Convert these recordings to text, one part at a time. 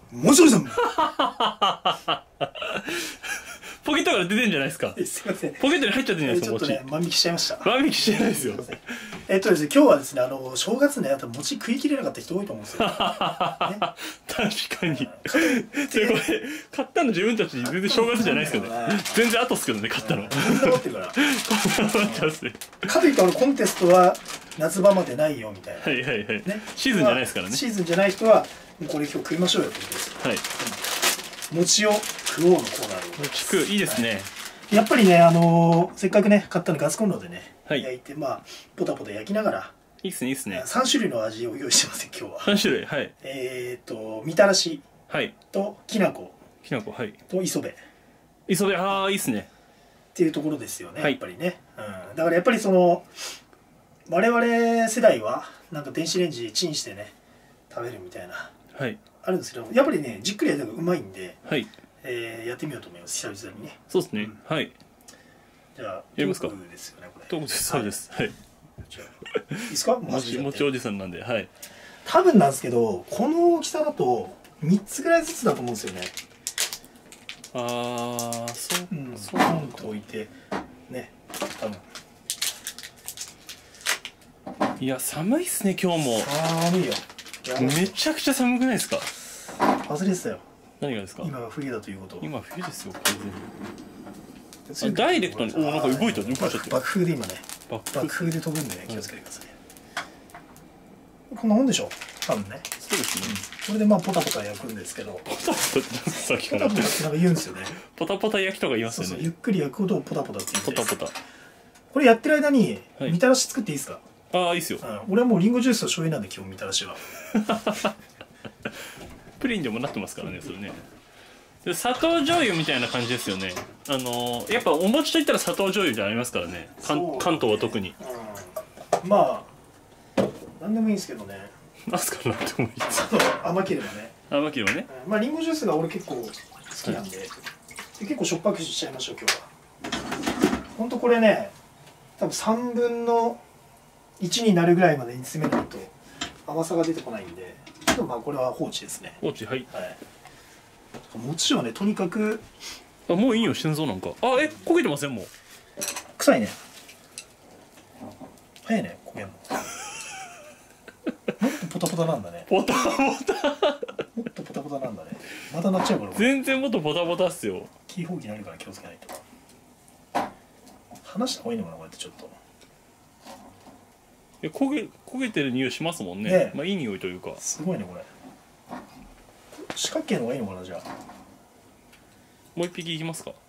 もちろんさんポケットから出てんじゃないですか。 すいません。 ポケットに入っちゃってんじゃないですか、 ちょっとね、万引きしちゃいました。 万引きしてないですよ。 ですね、今日はですね、正月ね、餅食い切れなかった人多いと思うんですよ。ね、 確かに。それこれ、買ったの自分たちに全然正月じゃないですけどね。全然後っすけどね、買ったの。 こんな持ってるから。かかといってコンテストは夏場までないよみたいな。 はいはいはい。 ね、 シーズンじゃないですからね。 シーズンじゃない人は、もうこれ今日食いましょうよってことです。 はい。 餅を食おうのコーナーで。 餅食う、いいですね。 やっぱりね、せっかくね、買ったのガスコンロでね、 はい、 焼いて、まあ、ポタポタ焼きながら、 いいっすね、いいっすね。 3種類の味を用意してますね、今日は。 3種類、はい。 みたらし、 はい。 と、きなこ、 はい。 と、磯辺。 磯辺、ああ、いいっすね。 っていうところですよね、 はい、 やっぱりね。うん。だからやっぱり我々世代は、なんか電子レンジチンしてね、食べるみたいな、 はい。 あるんですけど、やっぱりね、じっくりやるのがうまいんで、 はい。 やってみようと思います、久々にね。 そうですね、はい。 じゃあ、 やりますか。 トークですよね、これ。 トークです、そうです。はい。 じゃあ、いいですか？ 餅おじさんなんで、はい。 多分なんですけど、この大きさだと3つぐらいずつだと思うんですよね。 ああ、そう。 そうポンと置いて、ね、多分。 いや、寒いっすね、今日も。 寒いよ。 めちゃくちゃ寒くないですか？ 忘れてたよ。 何がですか？ 今は冬だということ。 今冬ですよ、完全に。ダイレクトに、なんか動いちゃって。 爆風で今ね、爆風で飛ぶんでね、気をつけてください。こんなもんでしょ、多分ね。 そうですね。 これでまあポタポタ焼くんですけど、 ポタポタってさっきからポタポタってなんか言うんですよね。 ポタポタ焼きとか言いますよね。 ゆっくり焼くことをポタポタって言うんです。 ポタポタ。 これやってる間にみたらし作っていいですか？ ああ、いいっすよ。 俺はもうリンゴジュースと醤油なんで基本みたらしは。 プリンでもなってますからね、それね。で、砂糖醤油みたいな感じですよね。やっぱお餅といったら砂糖醤油じゃありますからね。関東は特に。 まあなんでもいいんですけどね。 なんすか、なんでもいいです。 甘ければね。 甘ければね。 まあリンゴジュースが俺結構好きなんで、結構しょっぱくしちゃいましょう今日は。ほんとこれね、多分3分の1になるぐらいまで煮詰めないと甘さが出てこないんで、ちょっとまあこれは放置ですね。 放置、はい。 餅はね、とにかく。 あ、もういいよ、心臓なんか。あ、焦げてません、もう。 臭いね。早いね、焦げんの。もっとポタポタなんだね。 ポタポタ。 もっとポタポタなんだね。またなっちゃうから。 全然もっとポタポタっすよ。 キーホーキになるから気をつけないと。話した方がいいのかな、こうやってちょっと。 焦げてる匂いしますもんね。まあいい匂いというか。 すごいね、これ。四角形の方がいいのかな、じゃあ。 もう一匹いきますか。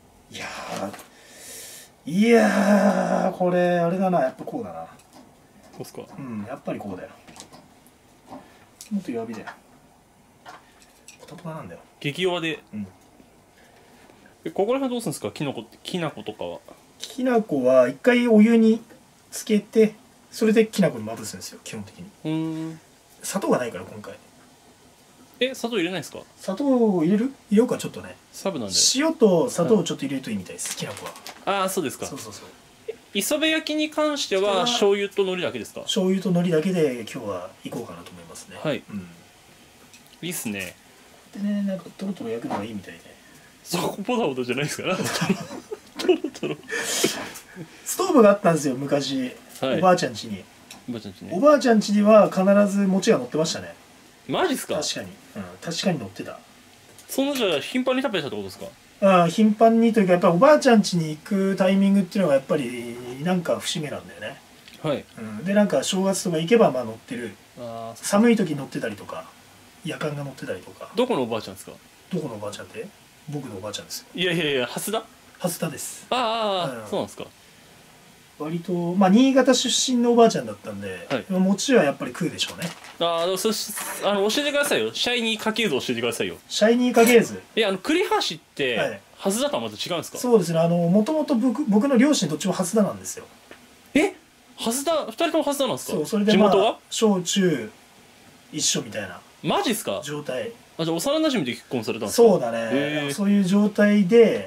いやー、これあれだな、やっぱこうだな。 こうっすか。 うん、やっぱりこうだよ。もっと弱火だよ。ポタポタなんだよ。 激弱で。ここら辺どうするんですか、きなことかは。 きなこは一回お湯につけて、それできなこにまぶすんですよ、基本的に。砂糖がないから今回。 砂糖入れないですか？ 砂糖を入れようか、ちょっとね。 サブなんで。 塩と砂糖をちょっと入れるといいみたいです、きなこは。 ああ、そうですか。 そうそうそう。 磯辺焼きに関しては醤油と海苔だけですか？ 醤油と海苔だけで今日は行こうかなと思いますね。 はい。いいっすね。 でね、なんかトロトロ焼くのがいいみたいで。 そこポタポタじゃないですから。トロトロ。 ストーブがあったんですよ、昔。おばあちゃん家に。おばあちゃん家には必ず餅が乗ってましたね。 マジっすか？ 確かに。確かに乗ってた。 そんなじゃあ頻繁に食べてたってことですか？ 頻繁にというか、やっぱりおばあちゃん家に行くタイミングっていうのがやっぱりなんか節目なんだよね。 はい。 で、なんか正月とか行けばまあ乗ってる。寒い時乗ってたりとか、夜間が乗ってたりとか。 どこのおばあちゃんですか？ どこのおばあちゃんって？僕のおばあちゃんですよ。 いやいやいや、蓮田？ 蓮田です。 そうなんですか。 割とまあ新潟出身のおばあちゃんだったんで、餅はやっぱり食うでしょうね。 教えてくださいよ。シャイニー家系図教えてくださいよ。 シャイニー家系図。 栗橋って蓮田とはまた違うんですか？ そうですね。もともと僕の両親どっちも蓮田なんですよ。 蓮田、2人とも蓮田なんですか？ そう、それで地元は小中一緒みたいな。 マジっすか？ 状態。 じゃあ幼馴染で結婚されたんですか？ そうだね。そういう状態で。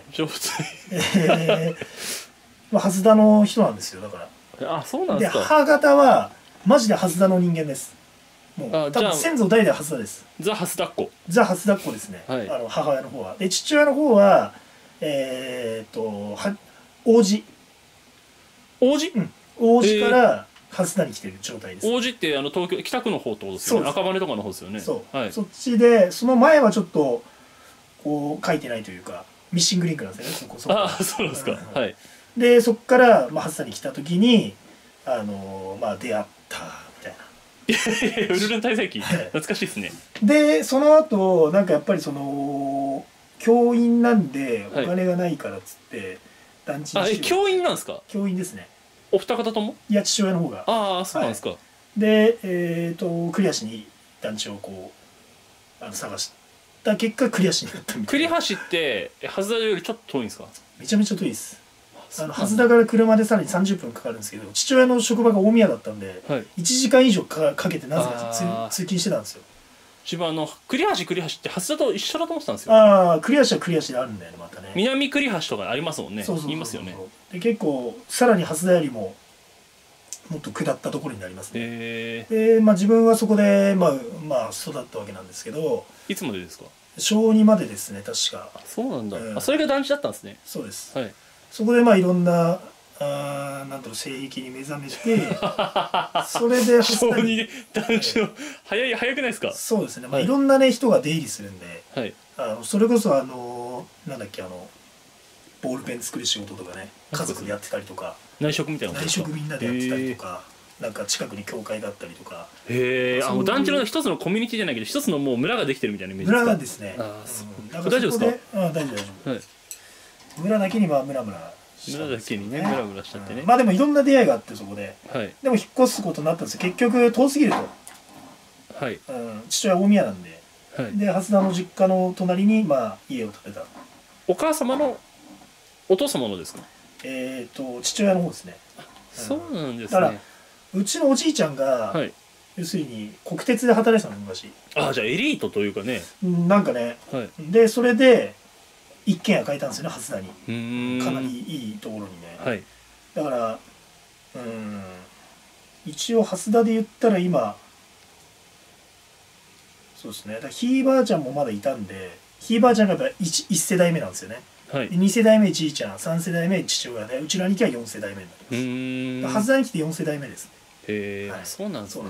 蓮田の人なんですよ、だから。 そうなんですか。 で、母方はマジで蓮田の人間です。 もうあじゃあ多分先祖代々初田です。 ザ・ハスダッコ。 ザ・初田っ子ですね、 はい母親の方は。で父親の方は王子、 王子、 王子から初田に来てる状態です。 王子って東京北区の方ってことですよね。赤羽とかの方ですよね。 そう、 はい、 そっちでその前はちょっとこう書いてないというかミッシングリンクなんですよね、そこああそうなんですか、はい。 でそっから、初田に来た時に出会ったみたいな。 いやいやウルルン滞在記懐かしいですね。 でその後なんかやっぱりその教員なんでお金がないからっつって、団地に教員なんですか。 教員ですね。 お二方とも。 いや父親の方が。 ああそうなんですか、 でクリアしに団地をこう探した結果クリアしになったみたいな。 栗橋って蓮田よりちょっと遠いんですか。 めちゃめちゃ遠いです。蓮田から車でさらに30分かかるんですけど、父親の職場が大宮だったんで、 はい、 1時間以上かけてなぜか通勤してたんですよ。 自分栗橋って蓮田と一緒だと思ってたんですよ。 ああ、栗橋は栗橋であるんだよね、またね。南栗橋とかありますもんね。 そうそうそうそう、 言いますよね。 で結構さらに蓮田よりももっと下ったところになりますね。で、自分はそこで育ったわけなんですけど。 いつまでですか。 小2までですね、確か。 そうなんだ、それが団地だったんですね。 そうです、 はい、 そこでいろんななんだろう、聖域に目覚めてそれで小2で団地の早くないですか。 そうですね、いろんなね人が出入りするんで、 はい、 それこそなんだっけ、ボールペン作る仕事とかね、家族でやってたりとか、 内職みたいな内職みんなでやってたりとか、なんか近くに教会があったりとか。 へえ、もう団地の一つのコミュニティじゃないけど一つのもう村ができてるみたいなイメージですか。 村がですね。 大丈夫ですか。 大丈夫。村だけに村だけにねムラムラしちゃってね。 でもいろんな出会いがあってそこで。でも引っ越すことになったんですよ。結局遠すぎると。はい。父親大宮なんで。で蓮田の実家の隣に家を建てた。 お母様のお父様のですか。 父親の方ですね。 そうなんですね。 だからうちのおじいちゃんが要するに国鉄で働いてたの昔。 ああ、じゃあエリートというかね。 なんかね。でそれで一軒家買えたんですよね、蓮田に。かなりいいところにね。だから一応蓮田で言ったら今そうですね、だからひいばあちゃんもまだいたんで、ひいばあちゃんがやっぱ1世代目なんですよね。2世代目じいちゃん、3世代目父親で、うちの兄貴は4世代目になります。蓮田に来て4世代目ですね。 へえ、そうなんですね。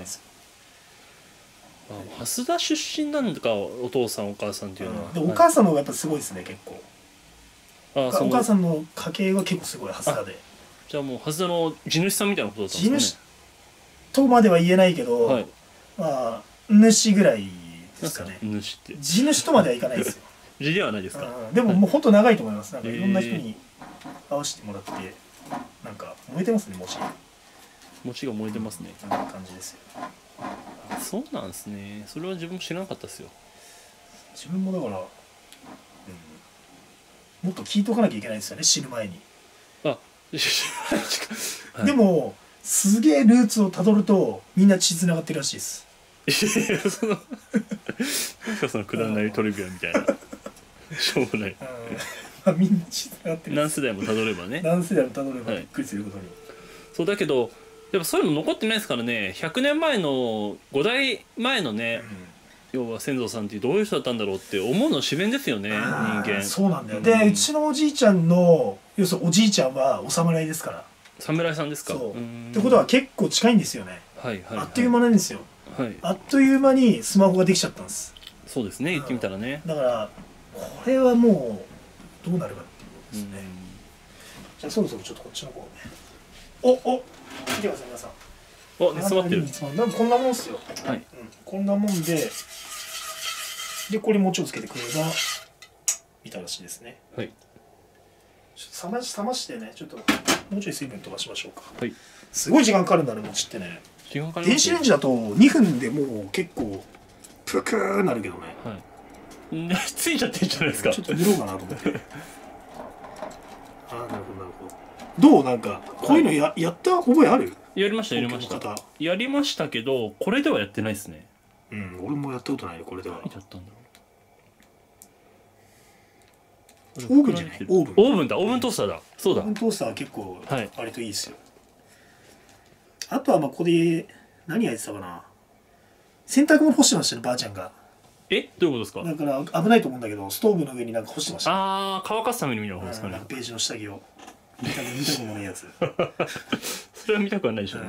蓮田出身なんだか、お父さんお母さんっていうのは。 お母さんの方がやっぱすごいですね、結構。お母さんの家系は結構すごい、蓮田で。 じゃあもう蓮田の地主さんみたいなことだったんですかね。 地主とまでは言えないけど、主ぐらいですかね。 主って地主とまではいかないですよ。 地ではないですか。 でももう本当長いと思います。なんかいろんな人に会わせてもらって、なんか燃えてますね、 餅が燃えてますね。 こんな感じですよ。 そうなんですね。それは自分も知らなかったですよ。 自分もだから、もっと聞いとかなきゃいけないですよね、死ぬ前に。でもすげえルーツをたどるとみんな血つながってるらしいです。 そのくだらないトリビアみたいな。しょうもない。 みんな血つながってる。 何世代もたどればね。 何世代もたどればびっくりすることに。 そうだけどやっぱそういうの残ってないですからね。100年前の5代前のね、要は先祖さんってどういう人だったんだろうって思うの自然ですよね、人間。 そうなんだよ。でうちのおじいちゃんの要するにおじいちゃんはお侍ですから。 侍さんですか。 ってことは結構近いんですよね。あっという間なんですよ。あっという間にスマホができちゃったんです。 そうですね、言ってみたらね。 だからこれはもうどうなるかっていうことですね。じゃあそろそろちょっとこっちの方ね。見てください皆さん。 寝そまってる。 こんなもんっすよ。こんなもんでこれ餅をつけてくればみたらしいですね。はい。冷ましてね、ちょっともうちょい水分飛ばしましょうか。はい。すごい時間かかるんだね、餅ってね。電子レンジだと2分でもう結構プクーなるけどね。はい。 ついちゃってるじゃないですか。 ちょっと塗ろうかなと思って。なるほどなるほど。どうなんかこういうのやった覚えある？ やりました。やりましたけどこれではやってないですね。 俺もやったことないよ、これでは。 何だったんだろう。オーブンじゃない？オーブンだ。オーブントースターだ。そうだ。 オーブントースターは結構割といいですよ。あとはここで何焼いてたかな。 洗濯物干してましたねばあちゃんが。 え、どういうことですか？ だから危ないと思うんだけどストーブの上になんか干してました、 ああ、乾かすために見る方ですかね。 ページの下着を見たくもないやつそれは見たくはないでしょうね。 うん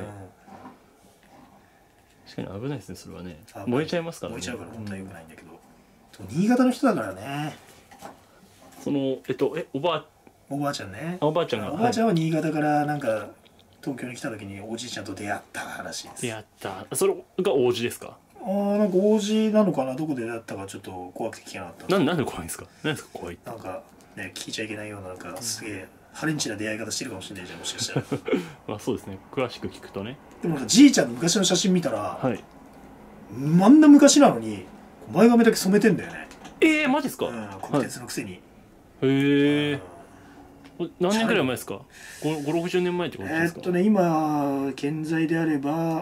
確かに危ないですね、それはね。 あ燃えちゃいますからね。 燃えちゃうから本当は良くないんだけど、新潟の人だからね。 そのおばおばあちゃんね。 おばあちゃんが、 おばあちゃんは新潟からなんか東京に来た時におじいちゃんと出会ったらしいです。 出会った。それが王子ですか？ なんか王子なのかな、どこで出会ったかちょっと怖くて聞けなかったんです。 なんで怖いんですか？なんですか怖いって。 なんかね聞いちゃいけないようななんかすげえハレンチな出会い方してるかもしれないじゃん、もしかしたらまあそうですね。詳しく聞くとね。 でもなんかじいちゃんの昔の写真見たら、 はい。 あんな昔なのに前髪だけ染めてんだよね。 マジですか？ 国鉄のくせに。 へえ。何年くらい前ですか？5、60年前ってことですか？ 今現在であれば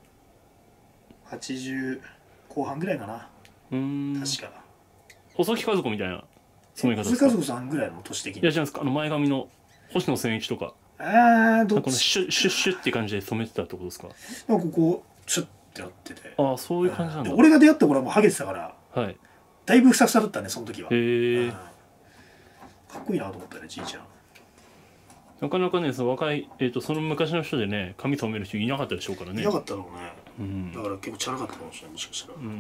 80後半ぐらいかな。確か細木数子みたいな染め方細木ですか？ 数子さんぐらいの年的に。 いや、違うんですか？前髪の星野千一とか、 どっこのちシュッシュッシュッって感じで染めてたってことですか？ なんかこうシュッてなってて、 ああ、そういう感じなんだ。 俺が出会った頃はもうハゲてたからはい。 だいぶふさふさだったねその時は。 へえ。 かっこいいなと思ったねじいちゃん。 なかなかね、その若い、その昔の人でね、髪染める人いなかったでしょうからね。 いなかったろうね。 うんだから結構チャラかったかもしれない、もしかしたら。 うん。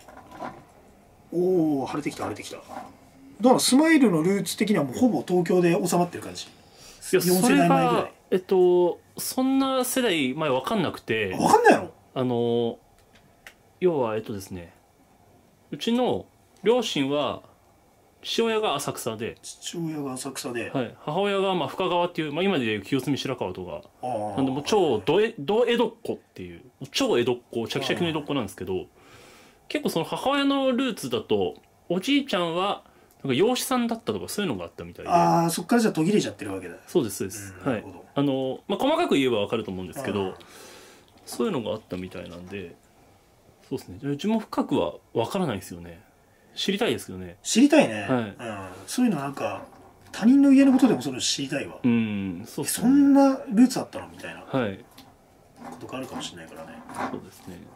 おお晴れてきた晴れてきた。だからスマイルのルーツ的にはもうほぼ東京で収まってる感じ。 いや、 4 それ世代前ぐらがい。 そんな世代前わかんなくて、 分かんないやろ。 要はですね、うちの両親は父親が浅草で、 父親が浅草で、 はい、母親がまあ深川っていう、まあ、今でいう清澄白河とかなんでもう超超ど江戸っ子っていう超江戸っ子チャキチャキの江戸っ子なんですけど、結構その母親のルーツだとおじいちゃんはなんか養子さんだったとかそういうのがあったみたいで。 そっからじゃあ途切れちゃってるわけだ。 そうですそうです、はい。 なるほど。 まあ、細かく言えばわかると思うんですけど、そういうのがあったみたいなんで、そうですね、うちも深くはわからないですよね。知りたいですけどね。 知りたいね、 はいそういうのなんか他人の家のことでもそれを知りたいわ。 そうっすね。 そんなルーツあったのみたいなこはい、 とがあるかもしれないからね。 そうですね。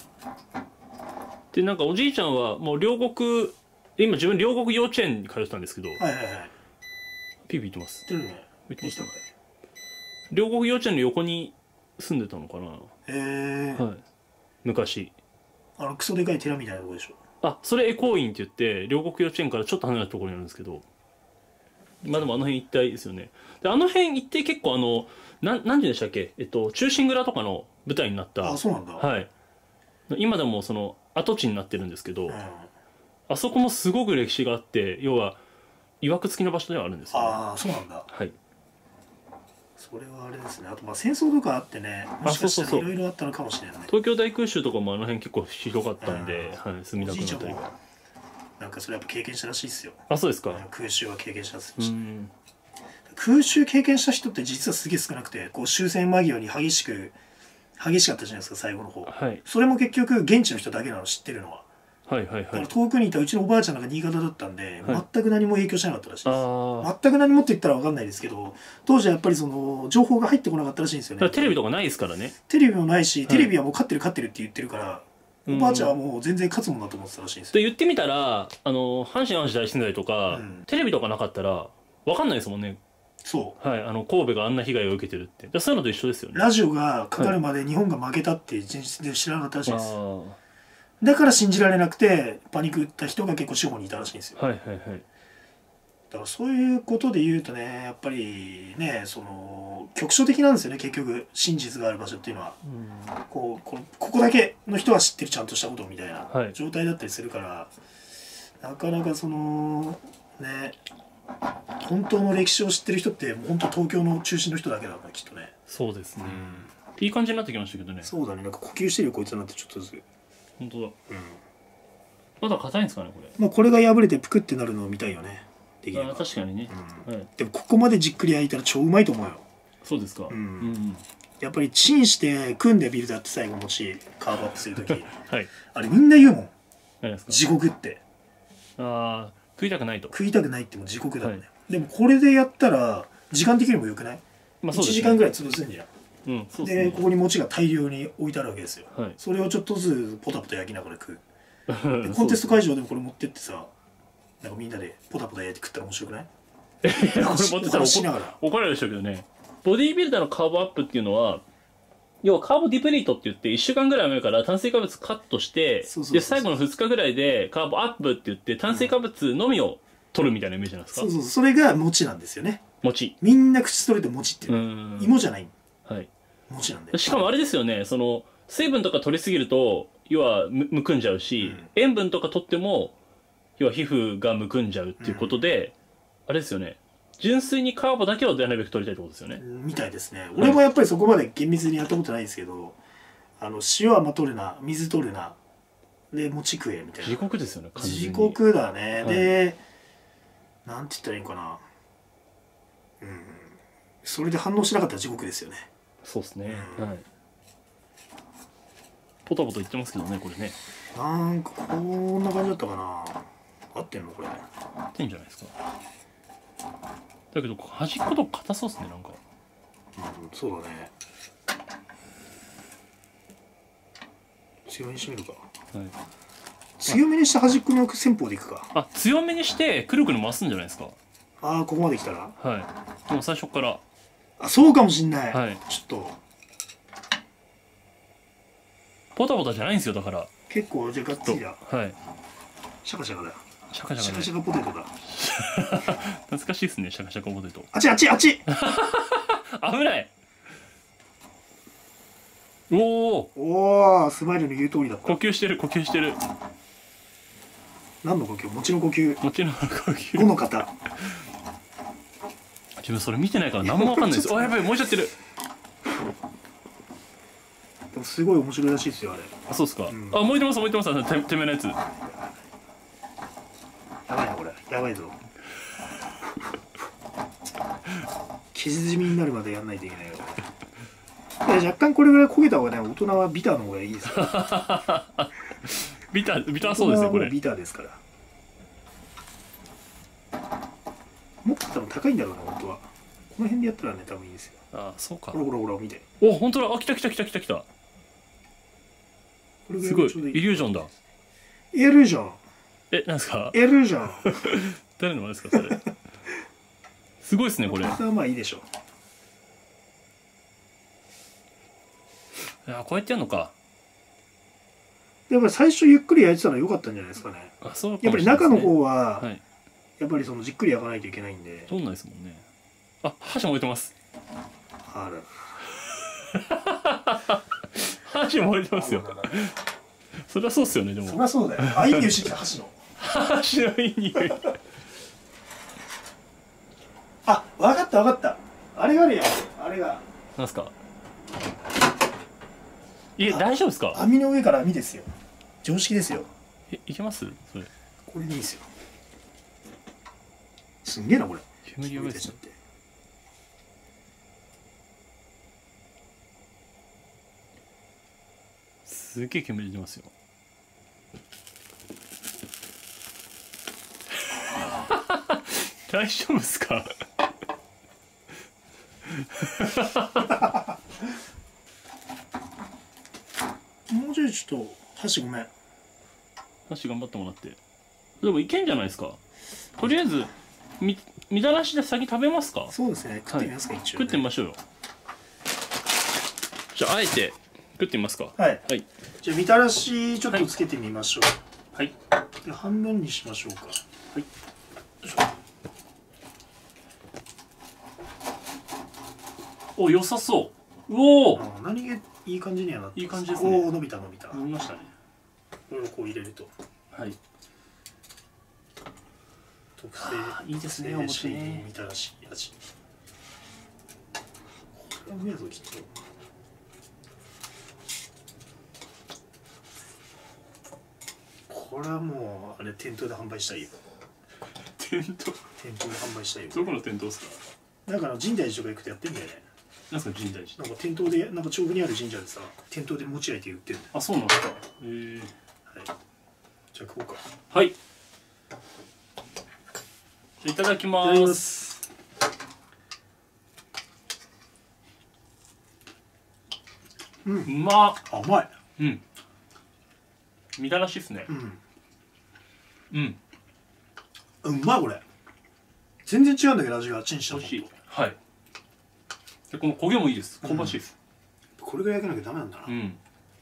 でなんかおじいちゃんはもう両国、今自分両国幼稚園に通ってたんですけど、 はいはいはい。 ピーピー言ってます。 知ってるね。 言ってましたね。両国幼稚園の横に住んでたのかな。はい。昔。 クソでかい寺みたいなとこでしょ。 それ恵光院って言って両国幼稚園からちょっと離れたところにあるんですけど、まあでもあの辺一帯ですよね。であの辺一帯結構なんて言うんでしたっけ、忠臣蔵とかの舞台になった。 そうなんだ。 はい。今でもその跡地になってるんですけど、 うん、 あそこもすごく歴史があって、要は曰く付きの場所ではあるんですよ、ね。 そうなんだ。 はい。 それはあれですね。あとまあ戦争とかあってね、もしかしたらいろいろあったのかもしれない。 東京大空襲とかもあの辺結構広かったんで、はい、墨田区のあたりが。 なんかそれやっぱ経験したらしいですよ。 そうですか。 空襲は経験したらしい。空襲経験した人って実はすげえ少なくて、こう終戦間際に激しかったじゃないですか最後の方。 はい。 それも結局現地の人だけなの知ってるのは。 はいはいはい。だから遠くにいたうちのおばあちゃんなんか新潟だったんで、 はい、 全く何も影響しなかったらしいです。全く何もって言ったら分かんないですけど、当時はやっぱりその情報が入ってこなかったらしいんですよね。 テレビとかないですからね。 テレビもないし、テレビはもう勝ってるって言ってるから、おばあちゃんはもう全然勝つもんだと思ってたらしいんですよ。 で言ってみたら阪神・淡路大震災とか、テレビとかなかったら分かんないですもんね。 そう、 はい、神戸があんな被害を受けてるって、そういうのと一緒ですよね。 ラジオがかかるまで日本が負けたって前日で知らなかったらしいです。だから信じられなくてパニックった人が結構司法にいたらしいんですよ。 はいはいはい。 だからそういうことで言うとね、やっぱりね、その局所的なんですよね、結局真実がある場所っていうのは、ここだけの人は知ってるちゃんとしたことみたいな状態だったりするから、なかなかそのね、本当の歴史を知ってる人って本当東京の中心の人だけだからきっとね。 そうですね、いい感じになってきましたけどね。 そうだね、なんか呼吸してるよこいつなんてちょっとずつ。 本当だ。まだ硬いんですかねこれ。 もうこれが破れてプクってなるのを見たいよね。できれば。 確かにね、 でもここまでじっくり焼いたら超うまいと思うよ。 そうですか。 やっぱりチンして組んでビルだって最後もしカーブアップするとき、 はい、 あれみんな言うもん。 何ですか？ 地獄って。 食いたくないと。 食いたくないっても地獄だもんね。でもこれでやったら時間的にもよくない？1時間ぐらい潰すんじゃん。 うんそうでですね。 ここに餅が大量に置いてあるわけですよ。 はいそれをちょっとずつポタポタ焼きながら食う。でそうコンテスト会場でもこれ持ってってさ、なんかみんなでポタポタ焼いて食ったら面白くない？ これ持ってたらしながら。 怒られるでしょうけどね。ボディービルダーのカーボアップっていうのは、要はカーボディプリートって言って1週間ぐらい前から炭水化物カットして、 そうそうそうで最後の2日ぐらいでカーボアップって言って炭水化物のみを取るみたいなイメージなんですか？ そうそう、それが餅なんですよね。 餅。 みんな口それて餅っていうう。 ん。 芋じゃない。 はい。 餅なんだよ。 しかもあれですよね、その水分とか取りすぎると要はむくんじゃうし、 うん塩分とか取っても要は皮膚がむくんじゃうっていうことで、あれですよね、純粋にカーボだけをなるべく取りたいってことですよね。 みたいですね。俺もやっぱりそこまで厳密にやったことないですけど、塩はま取るな、水取るな、で餅食えみたいな。 地獄ですよね、完全に。 地獄だね。 はいで、なんて言ったらいいのかな。うん。それで反応しなかったら地獄ですよね。 そうですね、 うんはい。ポタポタ言ってますけどね、これね。 なんかこんな感じだったかな。合ってんのこれ。 合ってんじゃないですか。だけど端っこと硬そうですね、なんか。 うん、そうだね。強めにしてみるか。 はい。 強めにした端っこの戦法でいくか。 あ、強めにしてくるくる回すんじゃないですか。 ああ、ここまで来たら。 はい。もう最初から。 あ、そうかもしんない。 はい。 ちょっと、 ポタポタじゃないんですよ、だから。 結構、じゃあがっつりだ。 はい。 シャカシャカだ。 シャカシャカね。 シャカシャカポテトだ。 懐かしいですね、シャカシャカポテト。 あっちあっちあっち危ない。おお、 おお、スマイルの言う通りだった呼。吸してる、呼吸してる。 何の呼吸？餅の呼吸。 もちろん呼 5 吸。 の方。 自分それ見てないから何もわかんないです。あ、やばい、燃えちゃってる。 でもすごい面白いらしいですよ、あれ。 あ、そうですか。 んあ、燃えてます、燃えてます。てめえのやつ。 やばいな、これ。やばいぞ。傷じみになるまでやんないといけないよ。いや、若干これぐらい焦げた方がね、大人はビターの方がいいですよ。 ビターそうですね、これ。 大人はもうビターですから。もっと多分高いんだろうな、本当は。この辺でやったらね、多分いいですよ。 あ、そうかほ。らほらほら、見て。 お、本当だ。あ、来た来た来た来た来た。 これぐすごい。 らがちょうどイリュージョンだ。 いるじゃん。 え、なんですか？ いるじゃん。 誰の真似ですか、それ。すごいですね、これ。いそれはまあいいでしょう。 や、こうやってやるのか。 やっぱり最初ゆっくり焼いてたらよかったんじゃないですかね。 あ、そうかやっぱりもしれないですね。 中の方は、 はい。 やっぱりそのじっくり焼かないといけないんで。 どんないですもんね。あ、箸燃えてます。 あら。 箸燃えてますよ。そりゃそうっすよね、でも。 そりゃそうだよ。あ、いい匂いしてきた、箸の。 箸のいい匂い。 あ、わかったわかった。あれがあるやん。あれが。 なんすか？大丈夫ですか？ 網の上から網ですよ。常識ですよ。 いけますそれ？ これでいいですよ。すんげえな、これ。 煙やばいですね。 ちゃって。 すげえ煙出ますよ。大丈夫ですか？ もうちょいちょっと箸ごめん。 箸頑張ってもらって。でもいけんじゃないですか。とりあえずみたらしで先食べますか？ そうですね。食ってみますか、一応、ね。 食ってみましょうよ。じゃああえて食ってみますか。 はい。 はい。 じゃあみたらしちょっとつけてみましょう。 はい。 で半分にしましょうか。 はい。 よいしょ。 お、良さそう。おお。 あ、何気いい感じにはなっていい感じですねおお、伸びた伸びた。 飲みましたね。 これをこう入れると。 はい。 特いいですね特製お餅ねみたらし味。これはうめえぞ、きっと。これはもうあれ店頭で販売したいよ。 店頭？ 店頭で販売したいよ。 どこの店頭ですか？ なんか神社寺とか行くとやってんだよね。 なんですか、深大寺。 なんか店頭で、なんか調布にある神社でさ、店頭で餅焼いて売ってるんだよ。 あ、そうなんですか。 はい。じゃあ食おうか。 はい。いただきま。 いただきますす。 うまっ。 あ、うまい。 うん。みたらしっすね。うん。 うまいこれ。全然違うんだけど味がチンしたのと。 美味しい。はい。でこの焦げもいいです。香ばしいです。 これぐらい焼かなきゃダメなんだな。 うん。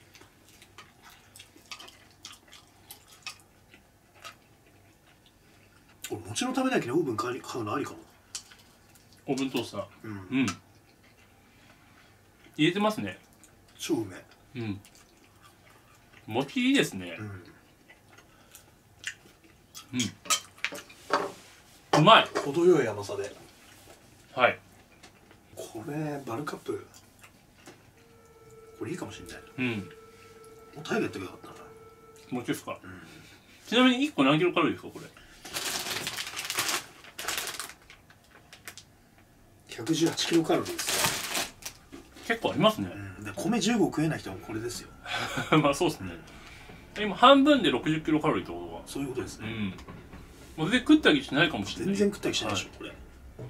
俺餅のためだけにオーブン買うのありかも。 オーブントースター。 うん。 うん。入れてますね。 超うめえ。 うん。餅いいですね。 うん。 うん。うまい。 程よい甘さで。 はい。 これバルカップ。これいいかもしれない。 うん。 もうタイがやってくれよかったな。 餅ですか。 うん。 ちなみに1個何キロカロリーですかこれ。 118キロカロリーですか。 結構ありますね。 うん。で米15食えない人もこれですよ。 まあそうですね。今半分で60キロカロリーってことは。 そういうことですね。 うん。もう全然食ったりしないかもしれない。 全然食ったりしないでしょ、これ。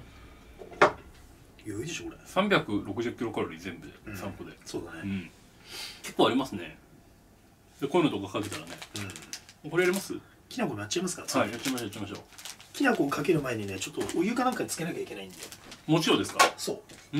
余裕でしょ、これ。 360キロカロリー全部で、 うん 3個で。 そうだね。 うん。結構ありますね。で、こういうのとかかけたらね。 うん。 これやります？ きな粉やっちゃいますか。 はい、やっちゃいましょう、やっちゃいましょきな粉をかける前にね、ちょっとお湯かなんかにつけなきゃいけないんで。 う。もちろんですか？ そう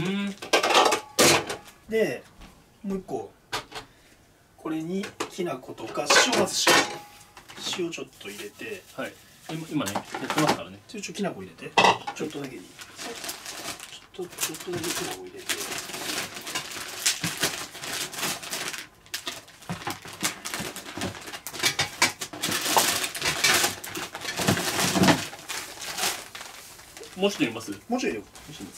で、もう一個これにきな粉とか塩、まず塩ちょっと入れて、 はい。今ね、やってますからね。 ちょっときな粉入れて、ちょっとだけでいい。ちょっとだけきな粉入れて。 もうちょっと入れます？ もうちょい入れよう。 もうちょっと入れます。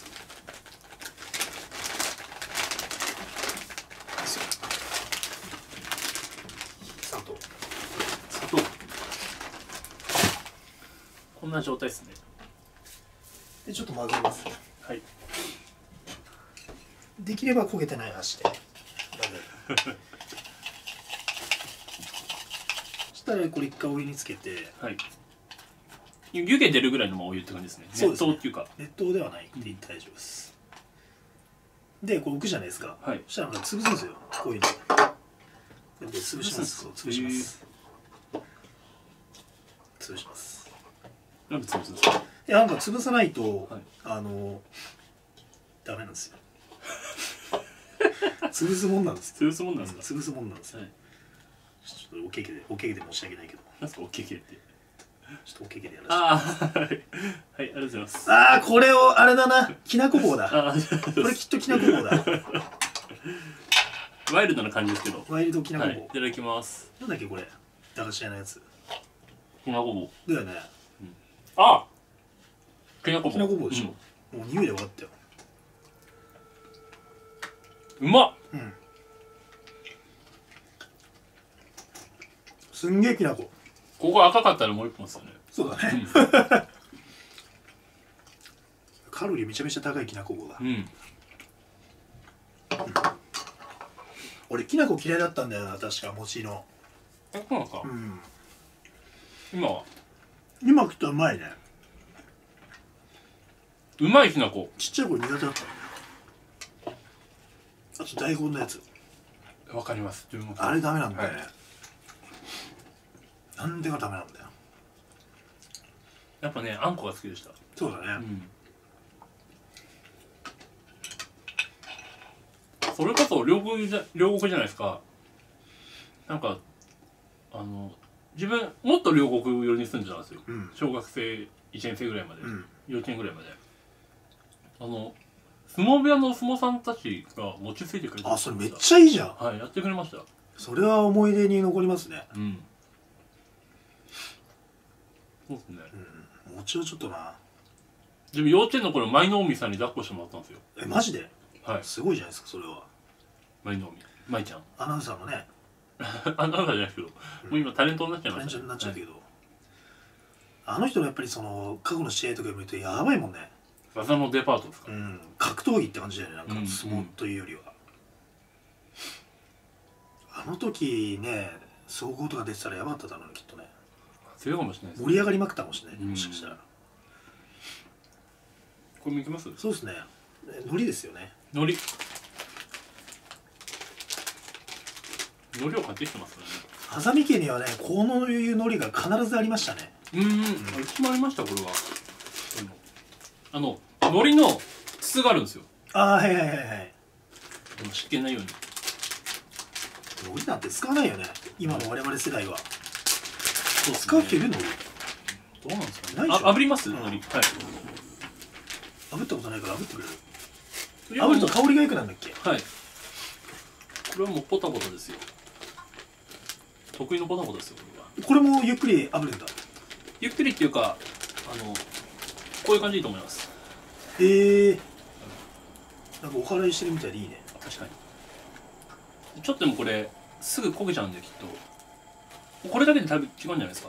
砂糖。 砂糖。こんな状態ですね。 でちょっと混ぜます。 はい。 できれば焦げてない箸で混ぜる。そしたらこれ一回お湯につけて、 はい。湯気出るぐらいのお湯って感じですね。 そうですね熱湯っていうか。 熱湯ではないって大丈夫です。でこれ置くじゃないですか。 はい。 そしたら潰すんですよ。こういうの。こうやって潰します。潰します。潰します。 なんで潰すんですか？ いやなんか潰さないと、 はいダメなんですよ。潰すもんなんです。 潰すもんなんですか？ 潰すもんなんですよ。 はい。 ちょっとおけけで申し訳ないけど。 なんですかおけけって。 ちょっとおけけでやらせて。 ああ、はい。はい、ありがとうございます。 ああこれをあれだな。きなこ棒だ。 ああ、 これきっときなこ棒だ。 ワイルドな感じですけど。 ワイルドきなこ棒。 はい、いただきます。 なんだっけこれ。駄菓子屋のやつ。 きなこ棒。 だよね。 あ、きなこ棒。 きなこ棒でしょ。もう匂いで分かったよ。 うまっ。 うん。すんげえきなこ。 ここ赤かったらもう一本ですよね。 そうだね。カロリーめちゃめちゃ高いきなこ棒だ。 うん。 俺きなこ嫌いだったんだよな確か餅の。 そうなんですか。 うん。 今は。 今食ったらうまいね。 うまいきなこ。 ちっちゃい頃苦手だったんだよ。あと大根のやつ。 わかります。自分も。 あれダメなんだよね。 はいなんでがダメなんだよ。 やっぱね、あんこが好きでした。 そうだね。 うん。それこそ両国じゃないですか。なんか自分もっと両国寄りに住んでたんですよ。 うん。 小学生1年生ぐらいまで、 うん。 幼稚園ぐらいまで。相撲部屋のお相撲さんたちが餅ついてくれてあそれめっちゃいいじゃん。 はい、やってくれました。 それは思い出に残りますね。 うん。そうですね。 うん。餅はちょっとな。 自分幼稚園の頃舞の海さんに抱っこしてもらったんですよ。 えマジで。 はい。 すごいじゃないですかそれは。 舞の海。舞ちゃん。 アナウンサーのね。 あんなのじゃないですけど、もう今タレントになっちゃいました。 タレントになっちゃうけど、あの人のやっぱりその過去の試合とか見るとやばいもんね。 技のデパートですか。 うん。格闘技って感じだよね。なんかうん相撲というよりは。あの時ね総合とか出てたらやばかっただろうねきっとね。 強いかもしれないですね。 盛り上がりまくったかもしれない。 うんもしかしたら。 これもいきます？ そうですね。海苔ですよね。 海苔。 海苔を買ってきてますからね。 ハサミ家にはねこのいう海苔が必ずありましたね。 うちもありましたこれは。海苔の筒があるんですよ。 ああはいはいはいはい。 でも湿気ないように。 海苔なんて使わないよね今の我々世代は。 そう使う人いるの？ どうなんですかね。 ないでしょ。 炙ります海苔。はい。 炙ったことないから炙ってくれる？ 炙炙ると香りが良くなるんだっけ？ はい。これはもうポタポタですよ。得意のポタポタですよこれは。 これもゆっくり炙るんだ。 ゆっくりっていうかこういう感じでいいと思います。 なんかお祓いしてるみたいでいいね。 確かに。ちょっとでもこれすぐ焦げちゃうんできっとこれだけでだいぶ違うんじゃないですか。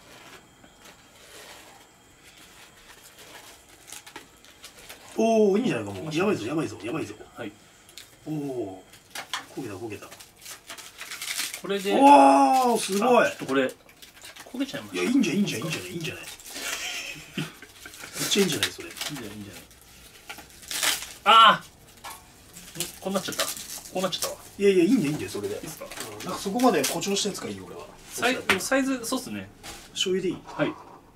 おおいいんじゃないかもう。やばいぞやばいぞやばいぞ。 はい。 おお焦げた焦げた。 これでおおすごい。 ちょっとこれ焦げちゃいました。 いやいいんじゃないいいんじゃないいいんじゃないいいんじゃないめっちゃいいんじゃないそれ。 いいんじゃないいいんじゃない。ああこうなっちゃった。こうなっちゃったわ。 いやいやいいんだよいいんだよそれで。 いいですか。 なんかそこまで誇張したやつがいいよ俺は。 サイズそうっすね。 醤油でいい？ はい。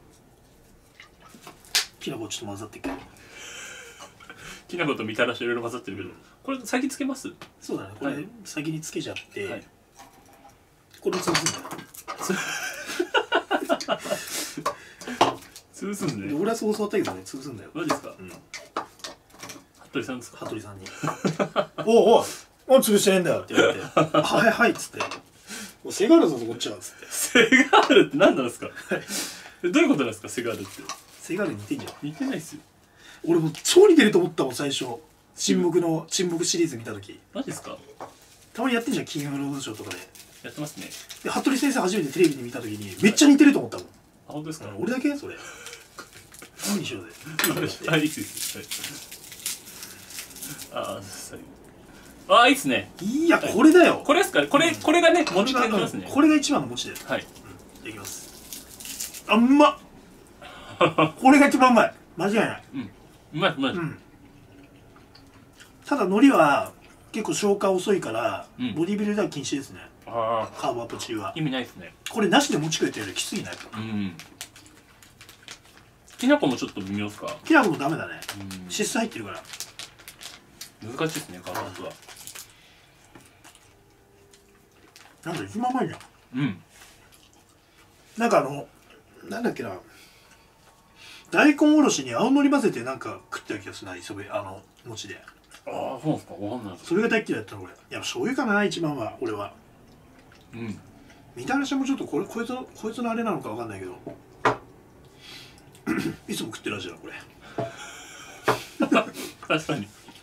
きな粉ちょっと混ざってっけど。 きな粉とみたらしいろいろ混ざってるけどこれ先つけます？ そうだねこれ、 はい先につけちゃって、 はい、 これ潰すんだよ。 潰すんですね。 俺はそう教わったけどね潰すんだよ。 マジですか。 うん服部さんですか。 羽鳥さんに「おうおう潰してねえんだよ」って言われて「はいはい」っつって「もうセガールだぞこっちは」っつって。 セガールって何なんですか。どういうことなんですかセガールって。 セガールに似てんじゃん。 似てないっすよ。 俺もう超似てると思ったもん最初。沈黙シリーズ見た時マジですか。 たまにやってんじゃん金曜ロードショーとかで。 やってますね。 で服部先生初めてテレビで見た時にめっちゃ似てると思ったもん。 あ本当ですか。 俺だけそれ何にしようぜ。 あいいっす。ああいいっすね。 いやこれだよ。 これですか。これがね持ち帰りますね。 これが一番の持ちだよ。 はい。 いただきます。あうまっこれが一番うまい間違いない。 うんうまい。 ただ海苔は結構消化遅いから、ボディビルダー禁止ですね。 あカーボアップ中は意味ないですね。 これなしで持ち食えてるきついなやっぱ。 きな粉もちょっと微妙ですか。 きな粉もダメだね。脂質入ってるから難しいですねカーボンは。 なんか一番うまいじゃん。 うん。 なんかなんだっけな大根おろしに青のり混ぜてなんか食ってた気がするな磯辺餅で。 ああそうですか。わかんないです。 それが大嫌いだったの俺。いや醤油かな一番は俺は。みたらしもちょっとこいつのあれなのかわかんないけどいつも食ってる味だなこれ。 確かに。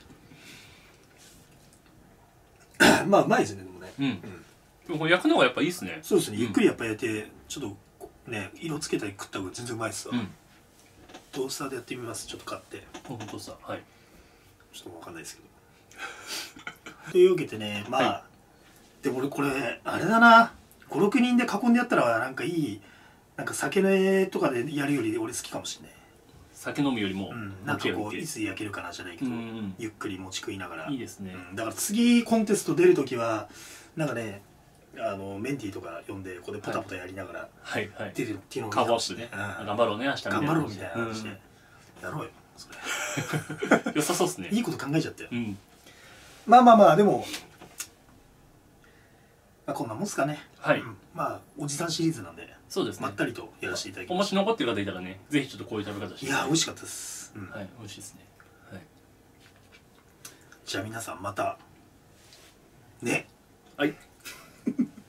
まあうまいですねでもね。 でもこれ焼くのがやっぱいいですね。 そうですねゆっくりやっぱ焼いてちょっとね色つけたり食った方が全然うまいっすわ。トースターでやってみますちょっと買って。 本当さはい。 ちょっとわかんないですけどというわけでねまあ、でも俺これあれだな56人で囲んでやったらなんかいいなんか酒とかでやるより俺好きかもしれない。 酒飲むよりもなんかこういつ焼けるかなじゃないけどゆっくり餅食いながらいいですね。 だから次コンテスト出る時はなんかねメンティーとか呼んでここでポタポタやりながら出るっていうのをカーボップね頑張ろうね明日みたいな。 頑張ろうみたいな話でやろうよそれ。 良さそうっすね。 いいこと考えちゃって。 まあでもこんなもんっすかね。 はい。 まあおじさんシリーズなんでそうですね。 まったりとやらせていただきおました。 餅残ってる方いたらねぜひちょっとこういう食べ方して。 いや美味しかったです。 はい美味しいですね。はい。 じゃあ皆さんまたね。 はい。